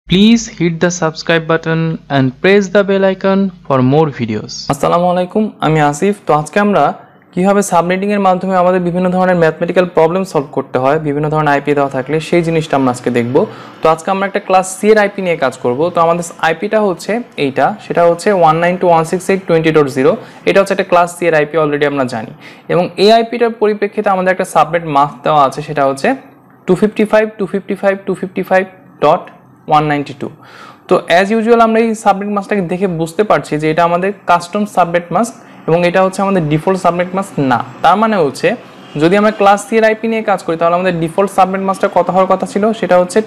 Please hit the subscribe button and press the bell icon for more videos. আসসালামু আলাইকুম, আমি আসিফ। তো আজকে আমরা কিভাবে সাবনেটিং এর মাধ্যমে আমাদের বিভিন্ন ধরনের ম্যাথমেটিক্যাল প্রবলেম সলভ করতে হয়, বিভিন্ন ধরনের আইপি দেওয়া থাকলে সেই জিনিসটা আমরা আজকে দেখব। তো আজকে আমরা একটা ক্লাস সি এর আইপি নিয়ে কাজ করব। তো আমাদের আইপিটা হচ্ছে এইটা, সেটা হচ্ছে 192.168.20.0। এটা হচ্ছে একটা ক্লাস সি এর আইপি, অলরেডি আমরা জানি। এবং এই আইপিটার পরিপ্রেক্ষিতে আমাদের একটা সাবনেট মাস্ক দেওয়া আছে, সেটা হচ্ছে 255.255.255.192। তো অ্যাজ ইউজুয়াল আমরা এই সাবনেট মাস্কটাকে দেখে বুঝতে পারছি যে এটা আমাদের কাস্টম সাবনেট মাস্ক এবং এটা হচ্ছে আমাদের ডিফল্ট সাবনেট মাস্ক না। তার মানে হচ্ছে যদি আমরা ক্লাস সি এর আইপি নিয়ে কাজ করি তাহলে আমাদের ডিফল্ট সাবনেট মাস্কটা কত হওয়ার কথা ছিল, সেটা হচ্ছে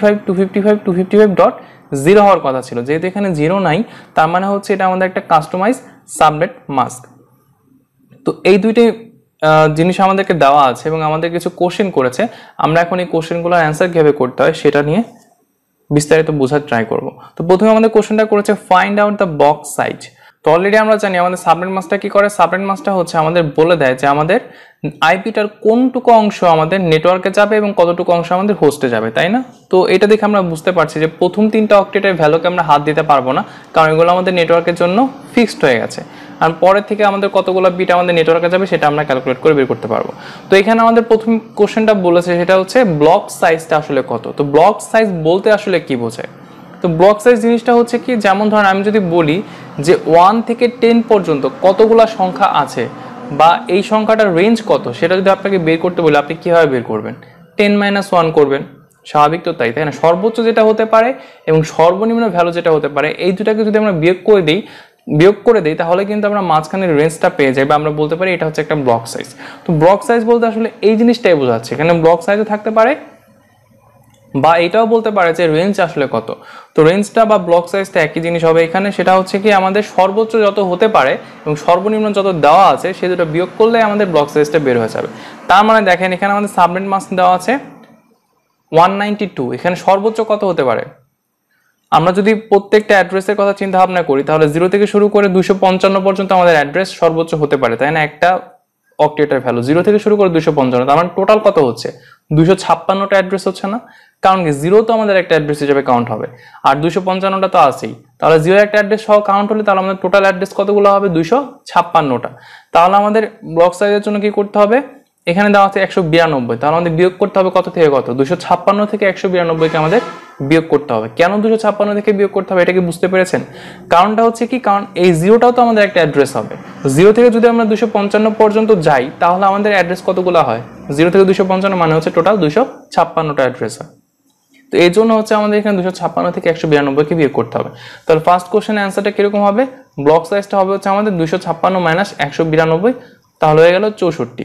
255.255.255.0 হওয়ার কথা ছিল। যেহেতু এখানে 0 নাই, তার মানে হচ্ছে এটা আমাদের একটা কাস্টমাইজ সাবনেট মাস্ক। তো এই দুইটাই জিনিস আমাদেরকে দেওয়া আছে এবং আমাদের কিছু কোশ্চেন করেছে। আমরা এখন এই কোশ্চেনগুলোর অ্যান্সার কিভাবে করতে হয় সেটা নিয়ে বিস্তারিত বোঝার ট্রাই করব। তো প্রথমে আমাদের কোশ্চেনটা করেছে find out the box size. তো অলরেডি আমরা জানি আমাদের সাবনেট মাস্কটা কি করে। সাবনেট মাস্কটা হচ্ছে আমাদের বলে দেয় যে আমাদের আইপিটার কোনটুকু অংশ আমাদের নেটওয়ার্কে যাবে এবং কতটুকু অংশ আমাদের হোস্টে যাবে, তাই না? তো এটা দেখে আমরা বুঝতে পারছি যে প্রথম তিনটা অক্টেটের ভ্যালুকে আমরা হাত দিতে পারবো না, কারণ এগুলো আমাদের নেটওয়ার্কের জন্য ফিক্সড হয়ে গেছে। আর পরের থেকে আমাদের কতগুলো বিট আমাদের নেটওয়ার্কে যাবে সেটা আমরা ক্যালকুলেট করে বের করতে পারবো। তো এখানে আমাদের প্রথম কোশ্চেনটা বলেছে সেটা হচ্ছে ব্লক সাইজটা আসলে কত। তো ব্লক সাইজ বলতে আসলে কি বোঝায়? তো ব্লক সাইজ জিনিসটা হচ্ছে কি, যেমন ধরেন আমি যদি বলি যে 1 থেকে 10 পর্যন্ত কতগুলো সংখ্যা আছে বা এই সংখ্যাটার রেঞ্জ কত, সেটা যদি আপনাকে বের করতে বলি আপনি কিভাবে বের করবেন? 10-1 করবেন, স্বাভাবিক তো তাই না? সর্বোচ্চ যেটা হতে পারে এবং সর্বনিম্ন ভ্যালু যেটা হতে পারে, এই দুটাকে যদি আমরা বিয়োগ করে দিই তাহলে কিন্তু আমরা মাঝখানের রেঞ্জটা পেয়ে যাই বা আমরা বলতে পারি এটা হচ্ছে একটা ব্লক সাইজ। তো ব্লক সাইজ বলতে আসলে এই জিনিসটাই বোঝাচ্ছে। এখানে ব্লক সাইজও থাকতে পারে বা এটাও বলতে পারে যে রেঞ্জ আসলে কত। তো রেঞ্জটা বা ব্লক সাইজটা একই জিনিস হবে এখানে। সেটা হচ্ছে কি আমাদের সর্বোচ্চ যত হতে পারে এবং সর্বনিম্ন যত দেওয়া আছে সে দুটো বিয়োগ করলে আমাদের ব্লক সাইজটা বের হয়ে যাবে। তার মানে দেখেন এখানে আমাদের সাবনেট মাস্ক দেওয়া আছে 192, এখানে সর্বোচ্চ কত হতে পারে? আমরা যদি প্রত্যেকটা অ্যাড্রেসের কথা চিন্তা ভাবনা করি তাহলে 0 থেকে শুরু করে 255 পর্যন্ত আমাদের অ্যাড্রেস সর্বোচ্চ হতে পারে, তাই না? একটা অক্টেটের ভ্যালু 0 থেকে শুরু করে 255, তার মানে টোটাল কত হচ্ছে? 256টা অ্যাড্রেস হচ্ছে না? কারণ কি 0 তো আমাদের একটা অ্যাড্রেস হিসেবে কাউন্ট হবে আর 255টা তো আছেই। তাহলে 0 একটা অ্যাড্রেস সহ কাউন্ট হলে তাহলে আমাদের টোটাল অ্যাড্রেস কতগুলো হবে? 256টা। তাহলে আমাদের ব্লক সাইজের জন্য কি করতে হবে? এখানে দেওয়া আছে 192, তাহলে আমাদের বিয়োগ করতে হবে কত থেকে কত? 256 থেকে 192কে আমাদের বিয়োগ করতে হবে। কেন 256 থেকে বিয়োগ করতে হবে এটা কি বুঝতে পেরেছেন? কারণটা হচ্ছে কি, কারণ এই 0টাও তো আমাদের একটা অ্যাড্রেস হবে। 0 থেকে যদি আমরা 255 পর্যন্ত যাই তাহলে আমাদের অ্যাড্রেস কতগুলো হয়? 0 থেকে 255 মানে হচ্ছে টোটাল 256টা অ্যাড্রেস হয়। তো এই জন্য হচ্ছে আমাদের এখানে 256 থেকে 192কে বিয়োগ করতে হবে। তাহলে ফার্স্ট কোশ্চেনের অ্যান্সারটা কিরকম হবে? ব্লক সাইজটা হবে হচ্ছে আমাদের 256 মাইনাস 192, তাহলে হয়ে গেল 64।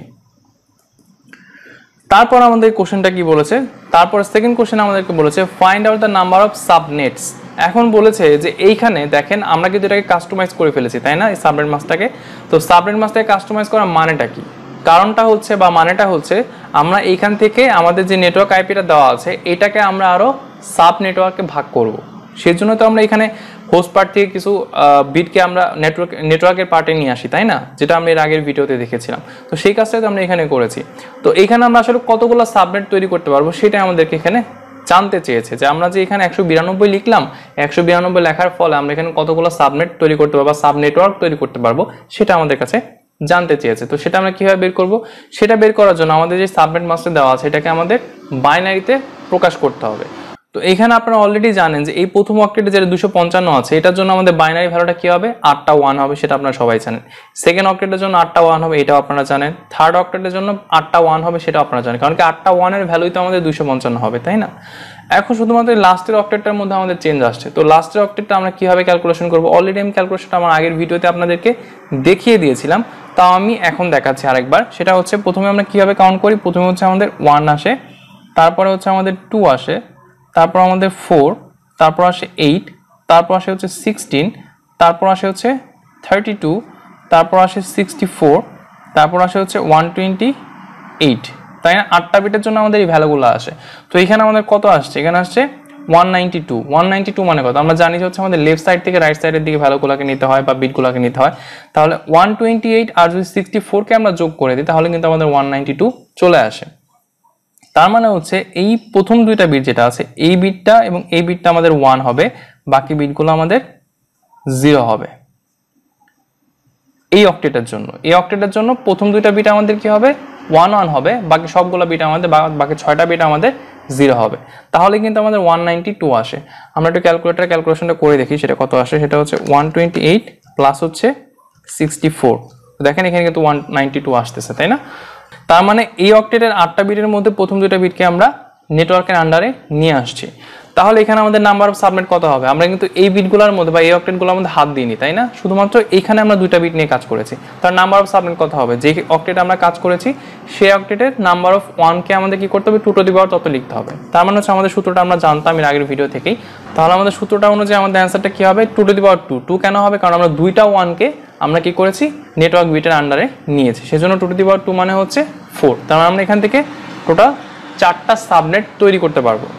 তারপর আমাদের কোশ্চেনটা কি বলেছে? তারপর সেকেন্ড কোশ্চেন আমাদেরকে বলেছে find out the number of subnets. এখন বলেছে যে এইখানে দেখেন আমরা কিন্তু এটাকে কাস্টমাইজ করে ফেলেছি, তাই না? এই সাবনেট মাস্কটাকে। তো সাবনেট মাস্কটাকে কাস্টমাইজ করার মানেটা কি? কারণটা হচ্ছে বা মানেটা হচ্ছে আমরা এইখান থেকে আমাদের যে নেটওয়ার্ক আইপিটা দেওয়া আছে এটাকে আমরা আরো সাব নেটওয়ার্কে ভাগ করব। সেজন্য তো আমরা এখানে হোস্ট পার্ট থেকে কিছু বিটকে আমরা নেটওয়ার্কের পার্টে নিয়ে আসি, তাই না? যেটা আমরা এর আগের ভিডিওতে দেখেছিলাম। তো সেই কাজটাই তো আমরা এখানে করেছি। তো এখানে আমরা আসলে কতগুলো সাবনেট তৈরি করতে পারবো সেটাই আমাদেরকে এখানে জানতে চেয়েছে। যে আমরা যে এখানে 192 লিখলাম, 192 লেখার ফলে আমরা এখানে কতগুলো সাবনেট তৈরি করতে পারবো বা সাব নেটওয়ার্ক তৈরি করতে পারবো সেটা আমাদের কাছে জানতে চেয়েছে। তো সেটা আমরা কিভাবে বের করব? সেটা বের করার জন্য আমাদের যে সাবনেট মাস্কটা দেওয়া আছে এটাকে আমাদের বাইনারিতে প্রকাশ করতে হবে। তো এখানে আপনারা অলরেডি জানেন যে এই প্রথম অক্টেটে যেটা 255 আছে এটার জন্য আমাদের বাইনারি ভ্যালুটা কি হবে? 8টা 1 হবে, সেটা আপনারা সবাই জানেন। সেকেন্ড অক্টেটের জন্য 8টা 1 হবে, এটাও আপনারা জানেন। থার্ড অক্টেটের জন্য 8টা 1 হবে, সেটাও আপনারা জানেন। কারণ কি 8টা 1 এর ভ্যালুই তো আমাদের 255 হবে, তাই না? এখন শুধুমাত্র লাস্টের অক্টেটটার মধ্যে আমাদের চেঞ্জ আসছে। তো লাস্টের অক্টেটটা আমরা কিভাবে ক্যালকুলেশন করব? অলরেডি আমি ক্যালকুলেশনটা আমার আগের ভিডিওতে আপনাদেরকে দেখিয়ে দিয়েছিলাম, তাও আমি এখন দেখাচ্ছি আরেকবার। সেটা হচ্ছে প্রথমে আমরা কিভাবে কাউন্ট করি। প্রথমে হচ্ছে আমাদের 1 আসে, তারপরে হচ্ছে আমাদের 2 আসে, তারপর আমাদের 4, তারপর আসে 8, তারপর আসে হচ্ছে 16, তারপর আসে হচ্ছে 32, তারপর আসে 64, তারপর আসে হচ্ছে 128, তাই না? 8টা বিটের জন্য আমাদের এই ভ্যালুগুলো আসে। তো এখানে আমাদের কত আসছে? এখানে আসছে 192 মানে কত? আমরা জানি যে হচ্ছে আমাদের লেফট সাইড থেকে রাইট সাইডের দিকে ভ্যালুগুলোকে নিতে হয় বা বিটগুলোকে নিতে হয়। তাহলে 128 আর যদি 64কে আমরা যোগ করে দিই তাহলে কিন্তু আমাদের 192 চলে আসে। তার মানে হচ্ছে এই প্রথম দুইটা বিট যেটা আছে এই বিটটা এবং এই বিটটা আমাদের 1 হবে, বাকি বিটগুলো আমাদের 0 হবে। এই অক্টেটের জন্য প্রথম দুইটা বিট আমাদের কি হবে 1 1 হবে, বাকি সবগুলো বিট আমাদের বাকি 6টা বিট আমাদের 0 হবে। তাহলে কিন্তু আমাদের 192 আসে। আমরা একটু ক্যালকুলেশনটা করে দেখি সেটা কত আসে। সেটা হচ্ছে 128 প্লাস হচ্ছে 64। দেখেন এখানে কিন্তু 192 আসতেছে, তাই না? তার মানে এই অক্টেটের 8টা বিটের মধ্যে প্রথম দুইটা বিটকে আমরা নেটওয়ার্কের আন্ডারে নিয়ে আসছি। তাহলে এখানে আমাদের নাম্বার অফ সাবনেট কত হবে? আমরা কিন্তু এই বিটগুলোর মধ্যে বা এই অক্টেটগুলোর মধ্যে হাত দিইনি, তাই না? শুধুমাত্র এইখানে আমরা দুইটা বিট নিয়ে কাজ করেছি। তার নাম্বার অফ সাবনেট কত হবে? যে অক্টেটে আমরা কাজ করেছি সেই অক্টেটের নাম্বার অফ 1 কে আমাদের কি করতে হবে 2 টু দি পাওয়ার তত লিখতে হবে। তার মানে হচ্ছে আমাদের সূত্রটা আমরা জানতাম এর আগের ভিডিও থেকেই। তাহলে আমাদের সূত্রটা অনুযায়ী আমাদের অ্যান্সারটা কি হবে 2 টু দি পাওয়ার 2। 2 কেন হবে? কারণ আমরা দুইটা 1 কে আমরা কি করেছি নেটওয়ার্ক বিটের আন্ডারে নিয়েছি, সেজন্য 2 টু দি পাওয়ার 2 মানে হচ্ছে 4। তার মানে আমরা এখান থেকে টোটাল 4টা সাবনেট তৈরি করতে পারবো।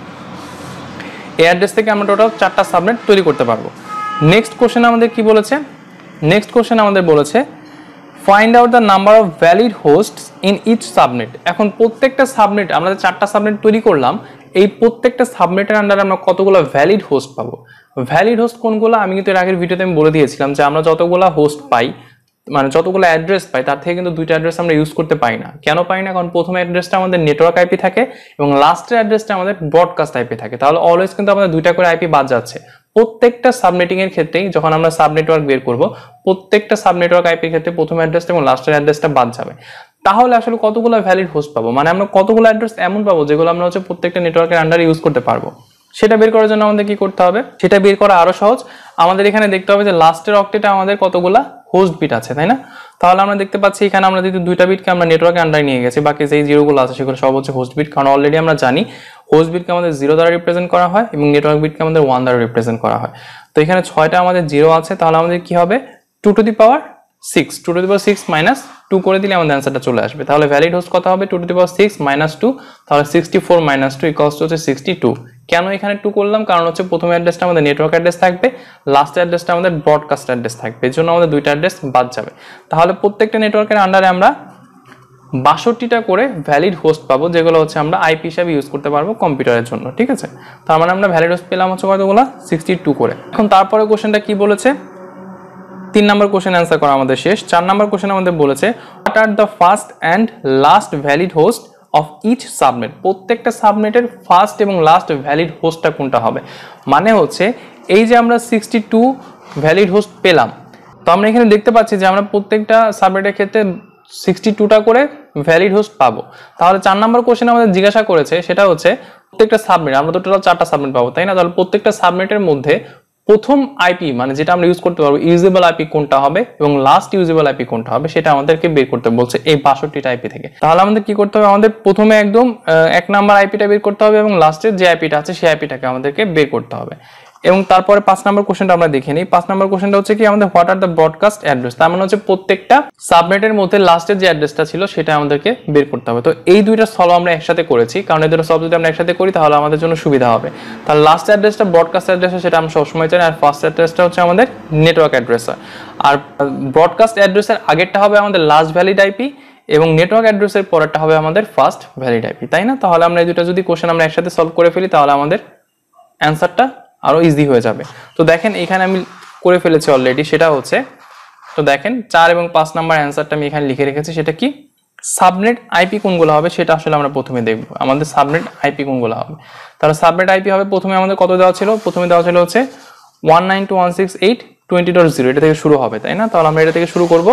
এই অ্যাড্রেস থেকে আমরা টোটাল 4টা সাবনেট তৈরি করতে পারবো। নেক্সট কোশ্চেন আমাদের কি বলেছে? নেক্সট কোশ্চেন আমাদের বলেছে find out the number of valid hosts in each subnet. এখন প্রত্যেকটা সাবনেট আমরা 4টা সাবনেট তৈরি করলাম, এই প্রত্যেকটা সাবনেটের আন্ডারে আমরা কতগুলো ভ্যালিড হোস্ট পাবো। ভ্যালিড হোস্ট কোনগুলো? আমি কিন্তু এর আগের ভিডিওতে আমি বলে দিয়েছিলাম যে আমরা যতগুলো হোস্ট পাই, মানে যতগুলো অ্যাড্রেস পাই তার থেকে কিন্তু দুইটা অ্যাড্রেস আমরা ইউজ করতে পারি না। কেন পাই না? কারণ প্রথম অ্যাড্রেসটা আমাদের নেটওয়ার্ক আইপি থাকে এবং লাস্টের অ্যাড্রেসটা আমাদের ব্রডকাস্ট আইপি থাকে। তাহলে অলওয়েজ কিন্তু আমাদের দুইটা করে আইপি বাদ যাচ্ছে। প্রত্যেকটা সাবনেটিং এর ক্ষেত্রেই যখন আমরা সাব নেটওয়ার্ক বের করব, প্রত্যেকটা সাব নেটওয়ার্ক আইপির ক্ষেত্রে প্রথম অ্যাড্রেসটা এবং লাস্টের অ্যাড্রেসটা বাদ যাবে। তাহলে আসলে কতগুলো ভ্যালিড হোস্ট পাবো, মানে আমরা কতগুলো অ্যাড্রেস এমন পাবো যেগুলো আমরা হচ্ছে প্রত্যেকটা নেটওয়ার্কের আন্ডারে ইউজ করতে পারবো। সেটা বের করার জন্য আমাদের কি করতে হবে? সেটা বের করা আরো সহজ। আমাদের এখানে দেখতে হবে যে লাস্টের অক্টেটে আমাদের কতগুলা হোস্ট বিট আছে, তাই না? তাহলে আমরা দেখতে পাচ্ছি এখানে আমরা যদি দুইটা বিটকে আমরা নেটওয়ার্কের আন্ডারে নিয়ে গেছি, বাকি যেই জিরোগুলো আছে সেগুলো সব হচ্ছে হোস্ট বিট। কারণ অলরেডি আমরা জানি হোস্ট বিটকে আমাদের 0 দ্বারা রিপ্রেজেন্ট করা হয় এবং নেটওয়ার্ক বিটকে আমাদের 1 দ্বারা রিপ্রেজেন্ট করা হয়। তো এখানে 6টা আমাদের 0 আছে, তাহলে আমাদের কি হবে 2 to the power 6। 2 to the power 6 minus 2 করে দিলে আমাদের অ্যান্সারটা চলে আসবে। তাহলে ভ্যালিড হোস্ট কত হবে 2 টু দি পাওয়ার 6 মাইনাস 2, তাহলে 64 মাইনাস 2 ইকুয়ালস টু হচ্ছে 62। কেন এখানে 2 করলাম? কারণ হচ্ছে প্রথম অ্যাড্রেসটা আমাদের নেটওয়ার্ক অ্যাড্রেস থাকবে, লাস্ট অ্যাড্রেসটা আমাদের ব্রডকাস্ট অ্যাড্রেস থাকবে, এর জন্য আমাদের দুইটা অ্যাড্রেস বাদ যাবে। তাহলে প্রত্যেকটা নেটওয়ার্কের আন্ডারে আমরা 62টা করে ভ্যালিড হোস্ট পাবো, যেগুলো হচ্ছে আমরা আইপি হিসাবে ইউজ করতে পারবো কম্পিউটারের জন্য, ঠিক আছে? তার মানে আমরা ভ্যালিড হোস্ট পেলাম হচ্ছে কতগুলো 62 করে। এখন তারপরে কোশ্চেনটা কি বলেছে? 3 নম্বর কোশ্চেন অ্যান্সার করা আমাদের শেষ। 4 নম্বর কোশ্চেন আমাদের বলেছে what are the first and last valid host of each subnet. প্রত্যেকটা সাবনেটের ফার্স্ট এবং লাস্ট ভ্যালিড হোস্টটা কোনটা হবে? মানে হচ্ছে এই যে আমরা 62 ভ্যালিড হোস্ট পেলাম, তো আমরা এখানে দেখতে পাচ্ছি যে আমরা প্রত্যেকটা সাবনেটের ক্ষেত্রে 62টা করে ভ্যালিড হোস্ট পাবো। তাহলে 4 নম্বর কোশ্চেন আমাদের জিজ্ঞাসা করেছে সেটা হচ্ছে প্রত্যেকটা সাবনেট, আমরা তো টোটাল 4টা সাবনেট পাবো, তাই না? তাহলে প্রত্যেকটা সাবনেটের মধ্যে প্রথম আইপি মানে যেটা আমরা ইউজ করতে পারবো ইউজেবল আইপি কোনটা হবে এবং লাস্ট ইউজেবল আইপি কোনটা হবে সেটা আমাদেরকে বের করতে বলছে এই 62টা আইপি থেকে। তাহলে আমাদের কি করতে হবে? আমাদের প্রথমে একদম 1 নাম্বার আইপিটা বের করতে হবে এবং লাস্টের যে আইপিটা আছে সেই আইপিটাকে আমাদেরকে বের করতে হবে। এবং তারপরে 5 নম্বর কোশ্চেনটা আমরা দেখে নিই। 5 নম্বর কোশ্চেনটা হচ্ছে কি আমাদের what are the broadcast address. তার মানে হচ্ছে প্রত্যেকটা সাবনেটের মধ্যে লাস্টের যে অ্যাড্রেসটা ছিল সেটা আমাদেরকে বের করতে হবে। তো এই দুইটা সলভ আমরা একসাথে করেছি, কারণ এই দুটো সলভ যদি আমরা একসাথে করি তাহলে আমাদের জন্য সুবিধা হবে। তাহলে লাস্ট অ্যাড্রেসটা ব্রডকাস্ট অ্যাড্রেস সেটা আমরা সবসময় জানি, আর ফার্স্ট অ্যাড্রেসটা হচ্ছে আমাদের নেটওয়ার্ক অ্যাড্রেস। আর ব্রডকাস্ট অ্যাড্রেসের আগেরটা হবে আমাদের লাস্ট ভ্যালিড আইপি এবং নেটওয়ার্ক অ্যাড্রেসের পরেরটা হবে আমাদের ফার্স্ট ভ্যালিড আইপি, তাই না? তাহলে আমরা এই দুটো যদি কোশ্চেন আমরা একসাথে সলভ করে ফেলি তাহলে আমাদের অ্যান্সারটা আরো ইজি হয়ে যাবে। তো দেখেন এখানে আমি করে ফেলেছি অলরেডি, সেটা হচ্ছে তো দেখেন 4 এবং 5 নাম্বার অ্যান্সারটা আমি এখানে লিখে রেখেছি। সেটা কি সাবনেট আইপি কোনগুলো হবে সেটা আসলে আমরা প্রথমে দেখব, আমাদের সাবনেট আইপি কোনগুলো হবে। তাহলে সাবনেট আইপি হবে প্রথমে আমাদের কত দেওয়া ছিল? প্রথমে দেওয়া ছিল হচ্ছে 192.168.20.0, এটা থেকে শুরু হবে, তাই না? তাহলে আমরা এটা থেকে শুরু করব।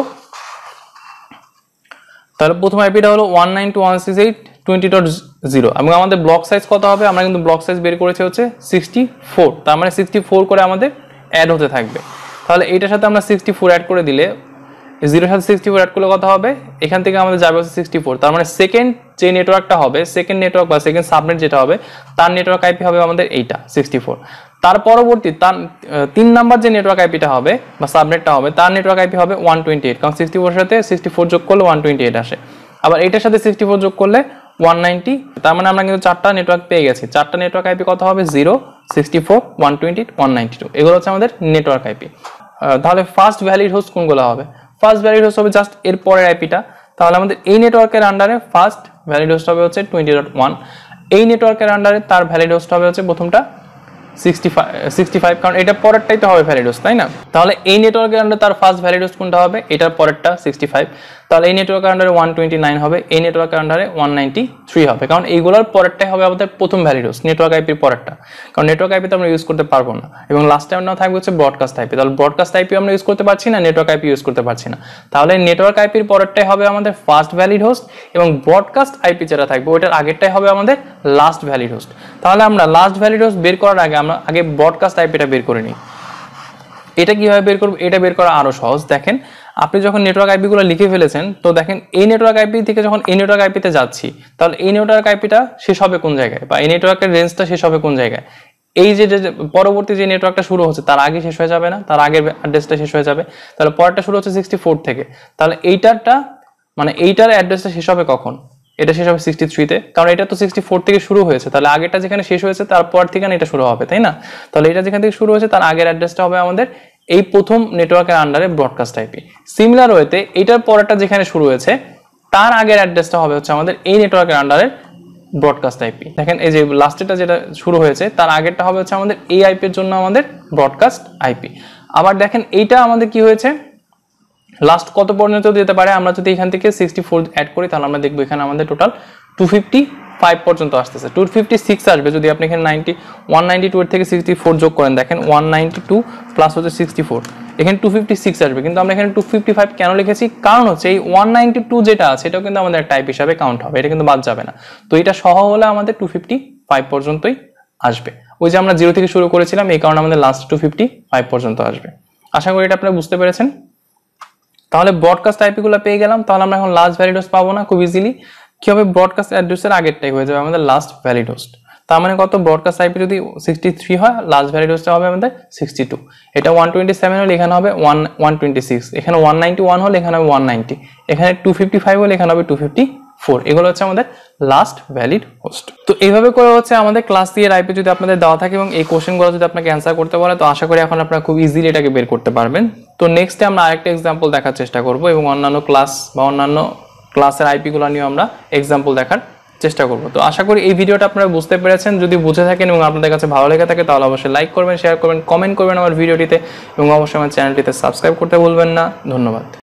তাহলে প্রথম আইপিটা হলো 192.168.20.0 এবং আমাদের ব্লক সাইজ কত হবে? আমরা কিন্তু ব্লক সাইজ বের করেছি হচ্ছে 64, তার মানে 64 করে আমাদের অ্যাড হতে থাকবে। তাহলে এইটার সাথে আমরা 64 অ্যাড করে দিলে 0 সাথে 64 অ্যাড করলে কত হবে? এখান থেকে আমাদের যাবে হচ্ছে 64, তার মানে সেকেন্ড যে নেটওয়ার্কটা হবে, সেকেন্ড নেটওয়ার্ক বা সেকেন্ড সাবনেট যেটা হবে তার নেটওয়ার্ক আইপি হবে আমাদের এইটা 64। তার পরবর্তী তার 3 নাম্বার যে নেটওয়ার্ক আইপিটা হবে বা সাবনেটটা হবে তার নেটওয়ার্ক আইপি হবে 128, কারণ 64 এর সাথে 64 যোগ করলে 128 আসে। আবার এটার সাথে 64 যোগ করলে 190, তার মানে আমরা কিন্তু 4টা নেটওয়ার্ক পেয়ে গেছি। 4টা নেটওয়ার্ক আইপি কত হবে? 0, 64, 128, 192, এগুলো হচ্ছে আমাদের নেটওয়ার্ক আইপি। তাহলে ফার্স্ট ভ্যালিড হোস্ট কোনগুলো হবে? ফার্স্ট ভ্যালিড হোস্ট হবে জাস্ট এর পরের আইপিটা। তাহলে আমাদের এই নেটওয়ার্কের আন্ডারে ফার্স্ট ভ্যালিড হোস্ট হবে হচ্ছে 20.1। এই নেটওয়ার্কের আন্ডারে তার ভ্যালিড হোস্ট হবে হচ্ছে প্রথমটা 65, কারণ এটা পরেরটাই তো হবে ভ্যালিড হোস্ট, তাই না? তাহলে এই নেটওয়ার্কের আন্ডারে তার ফার্স্ট ভ্যালিড হোস্ট কোনটা হবে? এটার পরেরটা 65। তাহলে এই নেটওয়ার্কের আন্ডারে 129 হবে, এই নেটওয়ার্কের আন্ডারে 193 হবে, কারণ এইগুলোর পরেরটাই হবে আমাদের প্রথম ভ্যালিড হোস্ট, নেটওয়ার্ক আইপির পরেরটা, কারণ নেটওয়ার্ক আইপি তো আমরা ইউজ করতে পারবো না। এবং লাস্ট টাইম না থাকবে হচ্ছে ব্রডকাস্ট আইপি, তাহলে ব্রডকাস্ট আইপি আমরা ইউজ করতে পারছি না, নেটওয়ার্ক আইপি ইউজ করতে পারছি না। তাহলে নেটওয়ার্ক আইপির পরেরটাই হবে আমাদের ফার্স্ট ভ্যালিড হোস্ট, এবং ব্রডকাস্ট আইপি যেটা থাকবে ওইটার আগেরটাই হবে আমাদের লাস্ট ভ্যালিড হোস্ট। তাহলে আমরা লাস্ট ভ্যালিড হোস্ট বের করার আগে আমরা আগে ব্রডকাস্ট আইপিটা বের করে নিই। এটা কিভাবে বের করব? এটা বের করা আরো সহজ। দেখেন, আপনি যখন নেটওয়ার্ক আইপি গুলো লিখে ফেলেছেন, তো দেখেন এই নেটওয়ার্ক আইপি থেকে যখন এই নেটওয়ার্ক আইপিতে যাচ্ছি, তাহলে এই নেটওয়ার্ক আইপিটা শেষ হবে কোন জায়গায়, বা এই নেটওয়ার্কের রেঞ্জটা শেষ হবে কোন জায়গায়? এই যে পরবর্তী যে নেটওয়ার্কটা শুরু হচ্ছে তার আগে শেষ হয়ে যাবে না, তার আগের অ্যাড্রেসটা শেষ হয়ে যাবে। তাহলে পরেরটা শুরু হচ্ছে 64 থেকে, তাহলে এইটারটা মানে এইটার অ্যাড্রেসটা শেষ হবে কখন? এটা শেষ হবে 63-তে, কারণ এটা তো 64 থেকে শুরু হয়েছে, তাহলে আগেরটা যেখানে শেষ হয়েছে তারপর থেকে এটা শুরু হবে, তাই না? তাহলে এটা যেখান থেকে শুরু হয়েছে তার আগের অ্যাড্রেসটা হবে আমাদের এই প্রথম নেটওয়ার্কের আন্ডারে ব্রডকাস্ট আইপি। সিমিলার ওয়েতে এটার পরেরটা যেখানে শুরু হয়েছে তার আগের অ্যাড্রেসটা হবে হচ্ছে আমাদের এই নেটওয়ার্কের আন্ডারে ব্রডকাস্ট আইপি। দেখেন, এই যে লাস্টেরটা যেটা শুরু হয়েছে তার আগেরটা হবে হচ্ছে আমাদের এই আইপির জন্য আমাদের ব্রডকাস্ট আইপি। আবার দেখেন এইটা আমাদের কি হয়েছে, লাস্ট কত পর্যন্ত দিতে পারে? আমরা যদি এখান থেকে 64 অ্যাড করি তাহলে আমরা দেখবো এখানে আমাদের টোটাল 255 পর্যন্ত আসতেছে, 256 আসবে যদি আপনি এখানে 192 এর থেকে 64 যোগ করেন। দেখেন 192 প্লাস হচ্ছে 64, এখানে 256 আসবে। কিন্তু আমরা এখানে 255 কেন লিখেছি? কারণ হচ্ছে এই 192 যেটা আছে এটাও কিন্তু আমাদের টাইপ হিসাবে কাউন্ট হবে, এটা কিন্তু বাদ যাবে না। তো এটা সহ হলে আমাদের 255 পর্যন্তই আসবে। ওই যে আমরা 0 থেকে শুরু করেছিলাম, এই কারণে আমাদের লাস্ট 255 পর্যন্ত আসবে। আশা করি এটা আপনারা বুঝতে পেরেছেন। তাহলে ব্রডকাস্ট আইপি গুলো পেয়ে গেলাম। তাহলে আমরা এখন লাস্ট ভ্যালিড হোস্ট পাবো না খুব ইজিলি। কি হবে? ব্রডকাস্ট অ্যাড্রেসের আগেরটাই হয়ে যাবে আমাদের লাস্ট ভ্যালিড হোস্ট। তার মানে কত? ব্রডকাস্ট আইপি যদি 63 হয়, লাস্ট ভ্যালিড হোস্টটা হবে আমাদের 62। এটা 127 হলে এখানে হবে 126, এখানে 191 হলে এখানে হবে 190, এখানে 255 হলে এখানে হবে 254। এগুলো হচ্ছে আমাদের লাস্ট ভ্যালিড হোস্ট। তো এইভাবে করে হচ্ছে আমাদের ক্লাস 3 এর আইপি যদি আপনাদের দেওয়া থাকে এবং এই কোশ্চেনগুলো যদি আপনাকে অ্যান্সার করতে বলে, তো আশা করি এখন আপনারা খুব ইজিলি এটাকে বের করতে পারবেন। তো নেক্সটে আমরা আরেকটা এক্সাম্পল দেখার চেষ্টা করব এবং অন্যান্য ক্লাস বা অন্যান্য ক্লাসের আইপি গুলো নিয়ে আমরা এক্সাম্পল দেখার চেষ্টা করব। তো আশা করি এই ভিডিওটা আপনারা বুঝতে পেরেছেন। যদি বুঝে থাকেন এবং আপনাদের কাছে ভালো লেগে থাকে তাহলে অবশ্যই লাইক করবেন, শেয়ার করবেন, কমেন্ট করবেন আমার ভিডিওটিতে, এবং অবশ্যই আমার চ্যানেলটিতে সাবস্ক্রাইব করতে ভুলবেন না। ধন্যবাদ।